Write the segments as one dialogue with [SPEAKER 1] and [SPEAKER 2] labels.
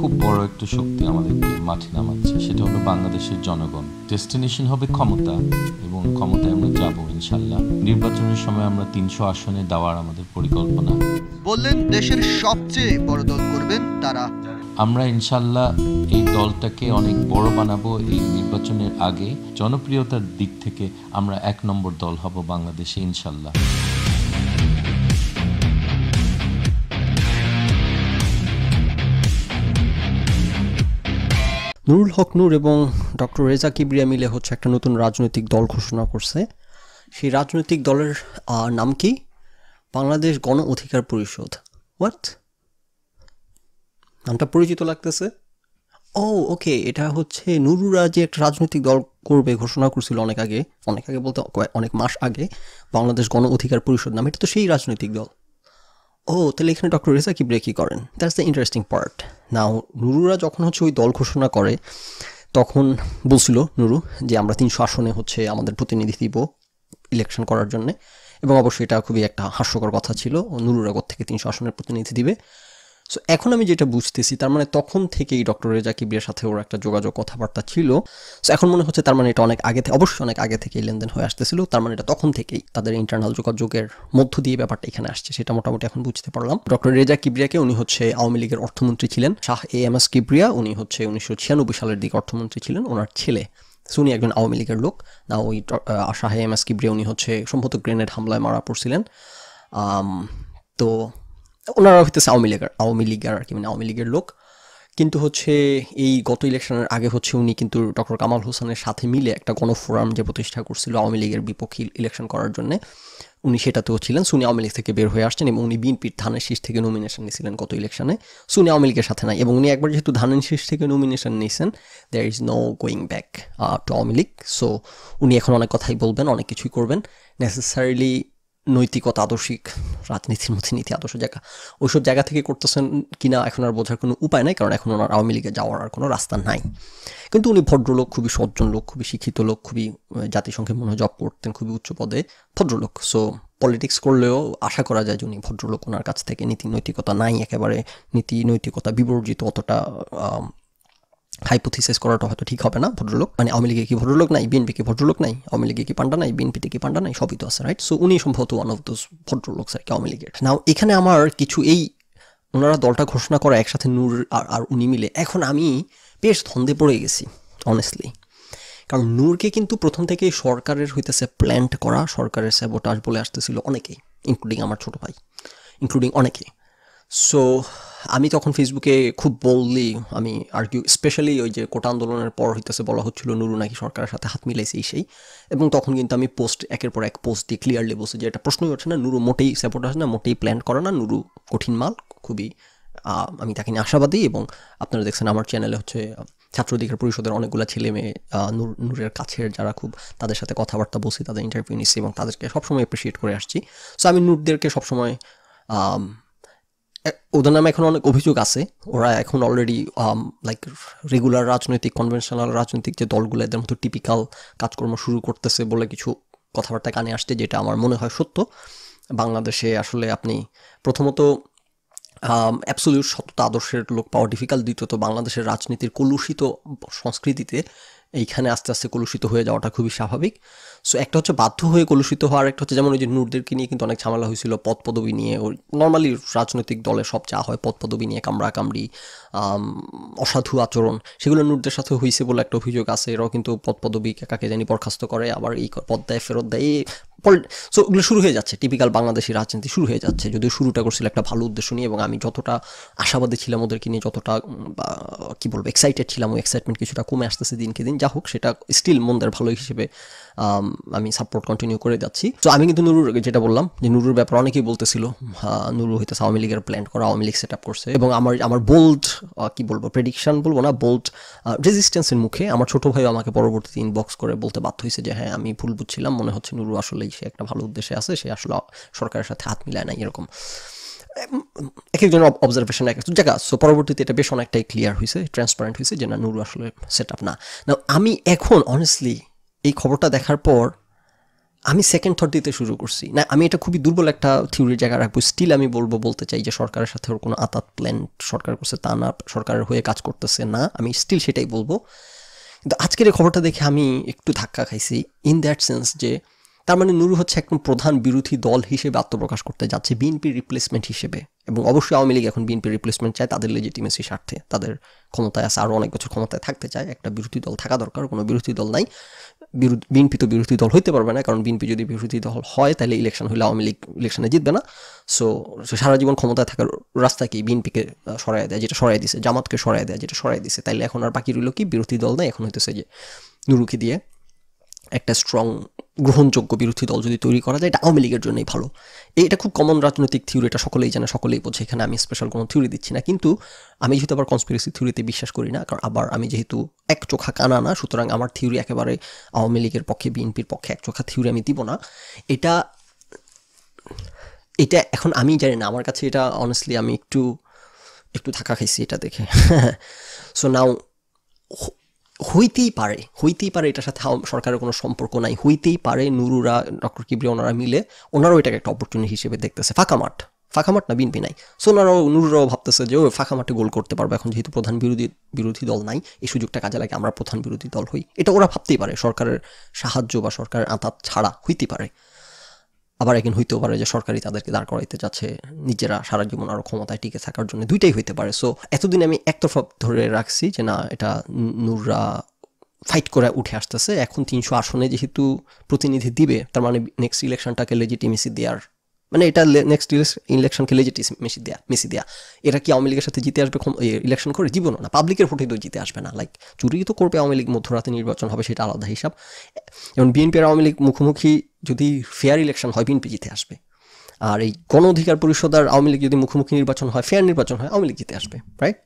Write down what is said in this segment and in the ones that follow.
[SPEAKER 1] খুব বড় একটা শক্তি আমাদেরকে মাঠে নামাচ্ছে, সেটা হলো বাংলাদেশের জনগণ। ডেস্টিনেশন হবে ক্ষমতা, এবং ক্ষমতায় আমরা যাব ইনশাল্লাহ। নির্বাচনের সময় আমরা 300 আসনে দেওয়ার আমাদের পরিকল্পনা।
[SPEAKER 2] বললেন দেশের সবচেয়ে বড় দল করবেন তারা।
[SPEAKER 1] আমরা ইনশাল্লাহ এই দলটাকে অনেক বড় বানাবো। এই নির্বাচনের আগে জনপ্রিয়তার দিক থেকে আমরা 1 নম্বর দল হব বাংলাদেশে ইনশাল্লাহ।
[SPEAKER 3] নুরুল হক নূর এবং ডক্টর রেজা কিবরিয়া মিলে হচ্ছে একটা নতুন রাজনৈতিক দল ঘোষণা করছে। সেই রাজনৈতিক দলের নাম কি? বাংলাদেশ গণ অধিকার পরিষদ। হোয়াট? নামটা পরিচিত লাগতেছে। ওকে, এটা হচ্ছে নুরুরা যে একটা রাজনৈতিক দল করবে ঘোষণা করছিল অনেক আগে বলতে অনেক মাস আগে, বাংলাদেশ গণ অধিকার পরিষদ নাম। এটা তো সেই রাজনৈতিক দল। তাহলে এখানে ডক্টর রেজা কিবরিয়া কী করেন? That's the interesting part. Now নুরুরা যখন হচ্ছে ওই দল ঘোষণা করে তখন বলছিল নুরু যে আমরা 300 আসনে হচ্ছে আমাদের প্রতিনিধি দিব ইলেকশন করার জন্যে, এবং অবশ্যই এটা খুবই একটা হাস্যকর কথা ছিল, নুরুরা থেকে 300 আসনের প্রতিনিধি দিবে। সো এখন আমি যেটা বুঝতেছি, তার মানে তখন থেকেই ডক্টর রেজা কিবরিয়ার সাথে ওর একটা যোগাযোগ কথাবার্তা ছিল। সো এখন মনে হচ্ছে তার মানে এটা অনেক আগে থেকে, অবশ্যই অনেক আগে থেকেই লেনদেন হয়ে আসতেছিল। তার মানে এটা তখন থেকেই তাদের ইন্টারনাল যোগাযোগের মধ্য দিয়ে ব্যাপারটা এখানে আসছে, সেটা মোটামুটি এখন বুঝতে পারলাম। ডক্টর রেজা কিবরিয়াকে, উনি হচ্ছে আওয়ামী লীগের অর্থমন্ত্রী ছিলেন। শাহ এএমএস কিবরিয়া, উনি হচ্ছে 1996 সালের দিকে অর্থমন্ত্রী ছিলেন, ওনার ছেলে। সো উনি একজন আওয়ামী লীগের লোক। না, ওই শাহ এএমএস কিবরিয়া উনি হচ্ছে সম্ভবত গ্রেনেড হামলায় মারা পড়ছিলেন। তো ওনারা হইতেছে আওয়ামী লীগের আর কি, মানে আওয়ামী লীগের লোক। কিন্তু হচ্ছে এই গত ইলেকশনের আগে হচ্ছে উনি কিন্তু ডক্টর কামাল হোসেনের সাথে মিলে একটা গণফোরাম যে প্রতিষ্ঠা করছিল আওয়ামী লীগের বিপক্ষে ইলেকশন করার জন্য, উনি সেটাতেও ছিলেন। উনি আওয়ামী লীগ থেকে বের হয়ে আসছেন এবং উনি বিএনপির ধানের শীষ থেকে নমিনেশন নিয়েছিলেন গত ইলেকশনে। উনি আওয়ামী লীগের সাথে নাই, এবং উনি একবার যেহেতু ধানের শীষ থেকে নমিনেশন নিয়েছেন, there is no going back to Awami League. So উনি এখন অনেক কথাই বলবেন, অনেক কিছুই করবেন। নেসেসারিলি নৈতিকতা, আদর্শিক রাজনীতির মধ্যে নীতি আদর্শ জায়গা, ওইসব জায়গা থেকে করতেছেন কিনা এখন আর বোঝার কোনো উপায় নাই, কারণ এখন ওনার আওয়ামী লীগে যাওয়ার আর কোনো রাস্তা নাই। কিন্তু উনি ভদ্রলোক, খুবই সজ্জন লোক, খুবই শিক্ষিত লোক, খুবই জাতিসংঘে মনে হয় জব করতেন, খুবই উচ্চ পদে ভদ্রলোক। সো পলিটিক্স করলেও আশা করা যায় যে উনি ভদ্রলোক, ওনার কাছ থেকে নীতি নৈতিকতা নাই, একেবারে নীতি নৈতিকতা বিবর্জিত, অতটা হাইপোথিসিস করাটা হয়তো ঠিক হবে না। ভদ্রলোক মানে আওয়ামী লীগে কি ভদ্রলোক নাই? বিএনপি কি ভদ্রলোক নাই? আওয়ামী লীগে কি পান্ডা নাই? বিএনপিতে কি পান্ডা নাই? সবই তো আছে, রাইট? সো উনি সম্ভবত ওয়ান অফ দোজ ভদ্রলোক আর কি আওয়ামী লীগের। নাও এখানে আমার কিছু এই ওনারা দলটা ঘোষণা করা একসাথে নূর আর উনি মিলে, এখন আমি বেশ ধন্দে পড়ে গেছি অনেস্টলি। কারণ নূরকে কিন্তু প্রথম থেকেই সরকারের হইতেছে প্ল্যান্ট করা, সরকারের স্যাবোটাজ বলে আসতেছিল অনেকেই, ইনক্লুডিং আমার ছোটো ভাই, ইনক্লুডিং অনেকে। সো আমি তখন ফেসবুকে খুব বললি আমি আর্কিউ, স্পেশালি ওই যে কোটা আন্দোলনের পর হইতেছে বলা হচ্ছিল নুরু নাকি সরকারের সাথে হাত মিলাইছে সেই, এবং তখন কিন্তু আমি একের পর এক পোস্ট দিয়ে ক্লিয়ারলি বলছি যে এটা প্রশ্নই হচ্ছে না, নুরু মোটেই সাপোর্টার না, মোটেই প্ল্যান করে না, নুরু কঠিন মাল, খুবই আমি তাকে নিয়ে আশাবাদী। এবং আপনারা দেখছেন আমার চ্যানেলে হচ্ছে ছাত্র অধিকার পরিষদের অনেকগুলো ছেলে মেয়ে নূরের কাছের যারা, খুব তাদের সাথে কথাবার্তা বলছি, তাদের ইন্টারভিউ নিচ্ছি এবং তাদেরকে সবসময় অ্যাপ্রিসিয়েট করে আসছি। সো আমি নূরদেরকে সবসময়, ওদের নামে এখন অনেক অভিযোগ আছে, ওরা এখন অলরেডি লাইক রেগুলার রাজনৈতিক, কনভেনশনাল রাজনৈতিক যে দলগুলো এদের মতো টিপিক্যাল কাজকর্ম শুরু করতেছে বলে কিছু কথাবার্তা কানে আসছে, যেটা আমার মনে হয় সত্য। বাংলাদেশে আসলে আপনি প্রথমত অ্যাবসলিউট সততা আদর্শের লোক পাওয়া ডিফিকাল্ট, দ্বিতীয়ত বাংলাদেশের রাজনীতির কলুষিত সংস্কৃতিতে এইখানে আস্তে আস্তে কলুষিত হয়ে যাওয়াটা খুবই স্বাভাবিক। সো একটা হচ্ছে বাধ্য হয়ে কলুষিত হওয়ার, একটা হচ্ছে যেমন ওই যে নূরদেরকে নিয়ে কিন্তু অনেক ঝামেলা হয়েছিল পদ পদবি নিয়ে। ওই নর্মালি রাজনৈতিক দলে সব চা হয় পদ পদবি নিয়ে, কামড়ি অসাধু আচরণ, সেগুলো নূরদের সাথে হয়েছে বলে একটা অভিযোগ আছে। এরাও কিন্তু পদ পদবি কাকে জানি বরখাস্ত করে, আবার এই পদ দেয় ফেরত দেয়, সো ওগুলো শুরু হয়ে যাচ্ছে, টিপিক্যাল বাংলাদেশি রাজনীতি শুরু হয়ে যাচ্ছে। যদিও শুরুটা করছিল একটা ভালো উদ্দেশ্য নিয়ে, এবং আমি যতটা আশাবাদী ছিলাম ওদেরকে নিয়ে, যতটা কী বলবো এক্সাইটেড ছিলাম, ওই এক্সাইটমেন্ট কিছুটা কমে আসতেছে দিনকে দিন। যা হোক, সেটা স্টিল মন্দের ভালো হিসেবে আমি সাপোর্ট কন্টিনিউ করে যাচ্ছি। তো আমি কিন্তু নুরুর যেটা বললাম যে নুরুর ব্যাপারে অনেকেই বলতেছিল নুরু হইতেছে আওয়ামী লীগের প্ল্যান করা, আওয়ামী লীগ সেট আপ করছে, এবং আমার বোল্ড কী বলবো প্রেডিকশন বলবো না, বোল্ড রেজিস্ট্যান্সের মুখে আমার ছোটো ভাইও আমাকে পরবর্তীতে ইনবক্স করে বলতে বাধ্য হয়েছে যে হ্যাঁ আমি ভুল বুঝছিলাম, মনে হচ্ছে নুরু আসলেই সে একটা ভালো উদ্দেশ্যে আছে, সে আসলে সরকারের সাথে হাত মিলায় না, এরকম এক একজনের অবজারভেশন এক এক জায়গা। সো পরবর্তীতে এটা বেশ অনেকটাই ক্লিয়ার হয়েছে, ট্রান্সপারেন্ট হয়েছে যে না, নুরু আসলে সেট আপ না। আমি এখন অনেস্টলি এই খবরটা দেখার পর আমি সেকেন্ড থট দিতে শুরু করছি না, আমি এটা খুবই দুর্বল একটা থিওরির জায়গা রাখবো। স্টিল আমি বলতে চাই যে সরকারের সাথে ওর কোনো আতাত প্ল্যান সরকার করছে তা না, সরকারের হয়ে কাজ করতেছে না, আমি স্টিল সেটাই বলবো। কিন্তু আজকের এই খবরটা দেখে আমি একটু ধাক্কা খাইছি, ইন দ্যাট সেন্স যে তার মানে নুরু হচ্ছে একদম প্রধান বিরোধী দল হিসেবে আত্মপ্রকাশ করতে যাচ্ছে, বিএনপির রিপ্লেসমেন্ট হিসেবে। এবং অবশ্যই আওয়ামী লীগ এখন বিএনপির রিপ্লেসমেন্ট চায় তাদের লেজিটিমেসি স্বার্থে, তাদের ক্ষমতায় আছে, আরও অনেক বছর ক্ষমতায় থাকতে চায়, একটা বিরোধী দল থাকা দরকার, কোনো বিরোধী দল নাই। বিএনপি তো বিরোধী দল হইতে পারবে না, কারণ বিএনপি যদি বিরোধী দল হয় তাহলে ইলেকশন হলে আওয়ামী লীগ ইলেকশনে জিতবে না। সো সারা জীবন ক্ষমতায় থাকার রাস্তাকেই বিএনপিকে সরাই দেয়, যেটা সরাই দিছে, জামাতকে সরাই দেয়, যেটা সরাই দিছে। তাইলে এখন আর বাকি রইল কি, বিরোধী দল নাই, এখন হইতেছে যে নুরুকে দিয়ে একটা স্ট্রং গ্রহণযোগ্য বিরোধী দল যদি তৈরি করা যায়, এটা আওয়ামী লীগের জন্যই ভালো। এটা খুব কমন রাজনৈতিক থিওরি, এটা সকলেই জানে, সকলেই বোঝে, এখানে আমি স্পেশাল কোনো থিওরি দিচ্ছি না। কিন্তু আমি যেহেতু আবার কনস্পিরেসি থিওরিতে বিশ্বাস করি না, কারণ আবার আমি যেহেতু এক চোখা কানা না, সুতরাং আমার থিওরি একেবারে আওয়ামী লীগের পক্ষে বিএনপির পক্ষে এক চোখা থিওরি আমি দিব না। এটা এখন আমি জানি না, আমার কাছে এটা অনেস্টলি আমি একটু থাকা খাইছি এটা দেখে। সো নাও হইতেই পারে এটার সাথে সরকারের কোনো সম্পর্ক নাই, হইতেই পারে নুরুরা, ডক্টর কিবরিয়া ওনারা মিলে ওনারাও এটাকে একটা অপরচুনিটি হিসেবে দেখতেছে। ফাঁকা মাঠ না, বিএনপি নাই, সো নুরুরাও ভাবতেছে যে ও ফাঁকা মাঠে গোল করতে পারবে, এখন যেহেতু প্রধান বিরোধী দল নাই, এই সুযোগটা কাজে লাগে আমরা প্রধান বিরোধী দল হই। এটা ওরা ভাবতেই পারে, সরকারের সাহায্য বা সরকারের আঁতাত ছাড়া হইতেই পারে। আবার একদিন হইতেও পারে যে সরকারই তাদেরকে দাঁড় করাইতে যাচ্ছে নিজেরা সারা জীবন আরও ক্ষমতায় টিকে থাকার জন্য, দুইটাই হইতে পারে। সো এতদিন আমি একতরফা ধরে রাখছি যে না, এটা নুররা ফাইট করে উঠে আসতেছে। এখন 300 আসনে যেহেতু প্রতিনিধি দিবে, তার মানে নেক্সট ইলেকশনটাকে লেজিটিমেসি দেওয়ার, মানে এটা নেক্সট ইলেকশনকে লেজিটিমেসি দেওয়া। এরা কি আওয়ামী লীগের সাথে জিতে আসবে ইলেকশন করে? জীবনও না, পাবলিকের ভোটে তো জিতে আসবে না। লাইক চুরি তো করবে আওয়ামী লীগ, মধ্যরাতে নির্বাচন হবে, সেটা আলাদা হিসাব। যেমন বিএনপি আর আওয়ামী লীগ মুখোমুখি যদি ফেয়ার ইলেকশন হয়, বিএনপি জিতে আসবে। আর এই গণ অধিকার পরিষদ আর আওয়ামী লীগ যদি মুখোমুখি নির্বাচন হয়, ফেয়ার নির্বাচন হয়, আওয়ামী লীগ জিতে আসবে, রাইট?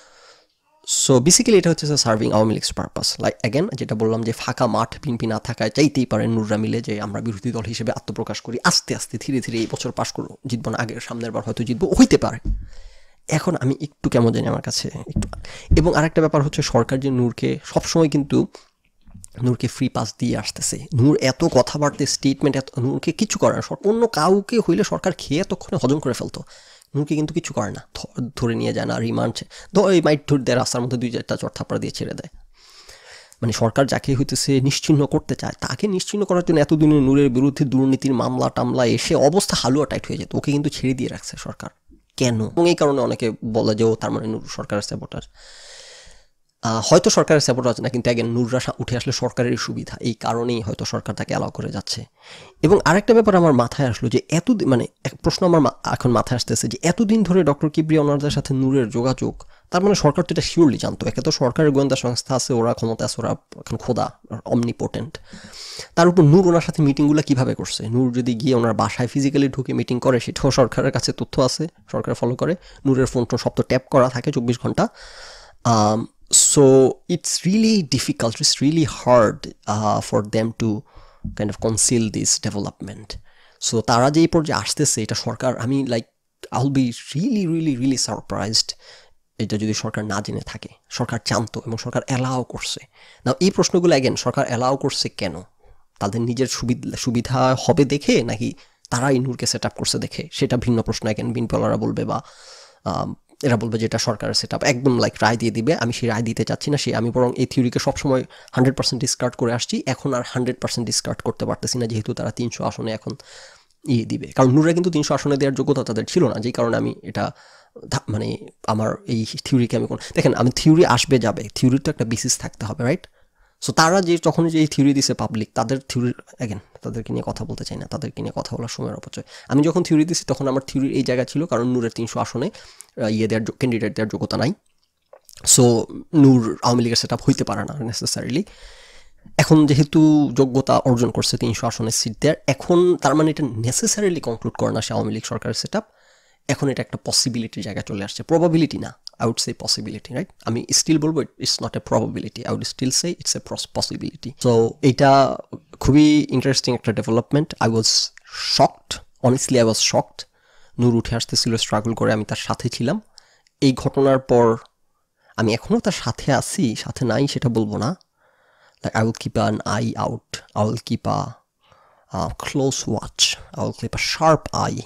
[SPEAKER 3] সো বেসিক্যালি এটা হচ্ছে serving Awami League's purpose. Like again যেটা বললাম যে ফাঁকা মাঠ বিএনপি না থাকায় চাইতেই পারে নুররা মিলে যে আমরা বিরোধী দল হিসেবে আত্মপ্রকাশ করি, আস্তে আস্তে ধীরে ধীরে এই বছর পাশ করবো, জিতবো না, আগের সামনের বার হয়তো জিতবো, হইতে পারে। এখন আমি একটু কেমন জানি আমার কাছে একটু। এবং আরেকটা ব্যাপার হচ্ছে সরকার যে নূরকে সবসময় কিন্তু নূরকে ফ্রি পাস দিয়ে আসতেছে। নূর এত কথাবার্তা স্টেটমেন্ট, এত নূরকে কিছু করে না। অন্য কাউকে হইলে সরকার খেয়ে এতক্ষণে হজম করে ফেলতো, নূরকে কিন্তু কিছু করে না, ধরে নিয়ে যায় না, রিমান্ড এই মাইট ধরে দেয়, রাস্তার মধ্যে 2-4টা চড়থাপড়া দিয়ে ছেড়ে দেয়। মানে সরকার যাকে হইতেছে নিশ্চিহ্ন করতে চায়, তাকে নিশ্চিহ্ন করার জন্য এতদিনে নূরের বিরুদ্ধে দুর্নীতির মামলা টামলা এসে অবস্থা হালুয়া টাইট হয়ে যেত, ওকে কিন্তু ছেড়ে দিয়ে রাখছে সরকার। কেন? এবং এই কারণে অনেকে বলে যে ও তার মানে নূর সরকারের সাপোর্টার। হয়তো সরকারের সাপোর্টার না, কিন্তু একজন নূররা উঠে আসলে সরকারের সুবিধা, এই কারণেই হয়তো সরকার তাকে অ্যালাউ করে যাচ্ছে। এবং আরেকটা ব্যাপার আমার মাথায় আসলো যে এতদিন, মানে এক প্রশ্ন আমার এখন মাথায় আসতেছে যে এতদিন ধরে ডক্টর কিবরিয়া ওনারদের সাথে নূরের যোগাযোগ, তার মানে সরকার তো এটা শিওরলি জানতো। একে তো সরকারের গোয়েন্দা সংস্থা আছে, ওরা ক্ষমতা আছে, ওরা এখন খোদা, অমনিপোটেন্ট। তার উপর নূর ওনার সাথে মিটিংগুলো কীভাবে করছে? নূর যদি গিয়ে ওনার বাসায় ফিজিক্যালি ঢুকে মিটিং করে, সেটাও সরকারের কাছে তথ্য আছে, সরকার ফলো করে। নূরের ফোন সব তো ট্যাপ করা থাকে 24 ঘন্টা। So it's really difficult, it's really hard for them to kind of conceal this development. So তারা যে এই পর্যায়ে আসতেছে, এটা সরকার, আমি like I'll be really surprised এটা যদি সরকার না জেনে থাকে। সরকার জানতো এবং সরকার অ্যালাউ করছে। না, এই প্রশ্নগুলো অ্যাগেন সরকার অ্যালাউ করছে কেন? তাদের নিজের সুবিধা হবে দেখে, নাকি তারাই নূরকে সেট আপ করছে দেখে? সেটা ভিন্ন প্রশ্ন। অ্যাগেন বিনপলারা বলবে বা এরা বলবে যে এটা সরকারের সেট আপ, একদম লাইক রায় দিয়ে দিবে। আমি সেই রায় দিতে চাচ্ছি না, আমি বরং এই থিওরিকে সবসময় 100% ডিসকার্ড করে আসছি, এখন আর 100% ডিসকার্ড করতে পারতেছি না, যেহেতু তারা 300 আসনে এখন দিবে। কারণ নূররা কিন্তু 300 আসনে দেওয়ার যোগ্যতা তাদের ছিল না, যেই কারণে আমি এটা মানে আমার এই থিওরিকে আমি দেখেন, আমি থিওরি আসবে যাবে, থিওরির তো একটা বেসিস থাকতে হবে, রাইট? সো তারা যখন যে এই থিওরি দিছে পাবলিক, তাদের থিওরির অ্যাগেন তাদেরকে নিয়ে কথা বলতে চাই না, তাদেরকে নিয়ে কথা বলার সময়ের অপচয়। আমি যখন থিওরি দিছি তখন আমার থিওরির এই জায়গা ছিল, কারণ নূরের 300 আসনে ক্যান্ডিডেট দেওয়ার যোগ্যতা নাই। সো নূর আওয়ামী লীগের সেট আপ হইতে পারে না নেসেসারিলি। এখন যেহেতু যোগ্যতা অর্জন করছে 300 আসনের সিট দেওয়ার, এখন তার মানে এটা নেসেসারিলি কনক্লুড করে না সে আওয়ামী লীগ সরকারের সেট আপ। এখন এটা একটা পসিবিলিটির জায়গায় চলে আসছে, প্রবাবিলিটি না, I would say possibility, right? আমি স্টিল বলবো it's not a probability, I would still say it's a possibility. So এটা খুবই ইন্টারেস্টিং একটা development. I was shocked, honestly I was shocked. Nur উঠে আসতেছিল স্ট্রাগল করে, আমি তার সাথে ছিলাম। এই ঘটনার পর আমি এখনও তার সাথে আছি, সাথে নাই সেটা বলবো না। Like I will keep an eye out, I will keep close watch, I will keep a sharp eye.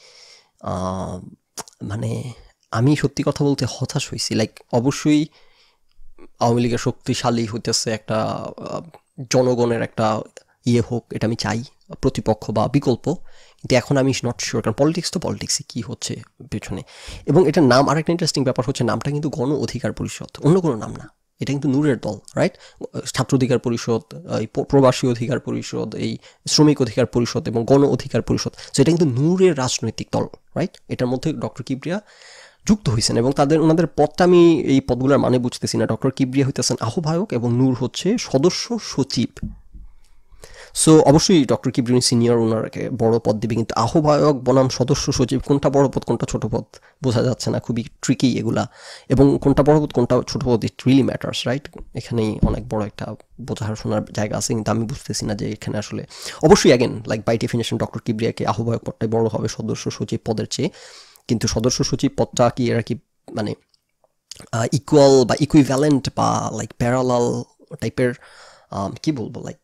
[SPEAKER 3] মানে আমি সত্যি কথা বলতে হতাশ হয়েছি। লাইক অবশ্যই আওয়ামী লীগের শক্তিশালী হইতেছে, একটা জনগণের একটা ইয়ে হোক, এটা আমি চাই, প্রতিপক্ষ বা বিকল্প। কিন্তু এখন আমি নট শিওর, কারণ পলিটিক্স তো পলিটিক্সই কী হচ্ছে পেছনে। এবং এটার নাম, আরেকটা ইন্টারেস্টিং ব্যাপার হচ্ছে নামটা কিন্তু গণ অধিকার পরিষদ, অন্য কোনো নাম না। এটা কিন্তু নূরের দল, রাইট? ছাত্র অধিকার পরিষদ, এই প্রবাসী অধিকার পরিষদ, এই শ্রমিক অধিকার পরিষদ এবং গণ অধিকার পরিষদ, সো এটা কিন্তু নূরের রাজনৈতিক দল, রাইট? এটার মধ্যে ডক্টর কিবরিয়া যুক্ত হয়েছেন এবং ওনাদের পদটা, আমি এই পদগুলোর মানে বুঝতেছি না। ডক্টর কিবরিয়া হইতেছেন আহ্বায়ক এবং নূর হচ্ছে সদস্য সচিব। সো অবশ্যই ডক্টর কিবরিয়া সিনিয়র, ওনারকে বড় পদ দিবে, কিন্তু আহ্বায়ক বনাম সদস্য সচিব, কোনটা বড় পদ কোনটা ছোট পদ বোঝা যাচ্ছে না, খুবই ট্রিকি এগুলা। এবং কোনটা বড় পদ কোনটা ছোট পদ, ইট রিয়েলি ম্যাটার্স, রাইট? এখানেই অনেক বড় একটা বোঝাশোনার জায়গা আছে, কিন্তু আমি বুঝতেছি না যে এখানে আসলে অবশ্যই again like by definition doctor কিবরিয়াকে আহ্বায়ক পদটাই বড় হবে সদস্য সচিব পদের চেয়ে। কিন্তু সদস্য সচিব পদটা কি এরা কি মানে ইকুয়াল বা ইকুইভ্যালেন্ট বা লাইক প্যারালাল টাইপের, কি বলবো, লাইক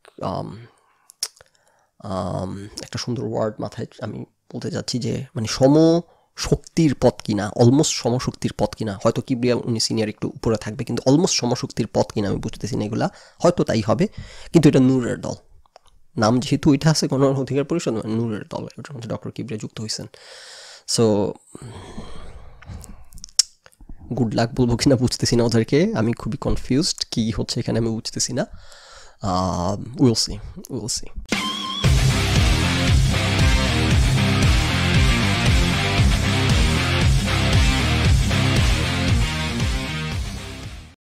[SPEAKER 3] একটা সুন্দর ওয়ার্ড মাথায় আমি বলতে যাচ্ছি যে মানে সমশক্তির পদ কিনা, অলমোস্ট সমশক্তির পদ কিনা। হয়তো কিবরিয়া উনি সিনিয়র একটু উপরে থাকবে, কিন্তু অলমোস্ট সমশক্তির পদ কিনা আমি বুঝতেছি না এগুলা, হয়তো তাই হবে। কিন্তু এটা নূরের দল, নাম যেহেতু ওইটা আছে গণ অধিকার পরিষদ, নূরের দল, ওটার মধ্যে ডক্টর কিবরিয়া যুক্ত হয়েছেন। সো গুড লাক বলবো কিনা বুঝতেছি না ওদেরকে, আমি খুবই কনফিউজড, কী হচ্ছে এখানে আমি বুঝতেছি না। Will C.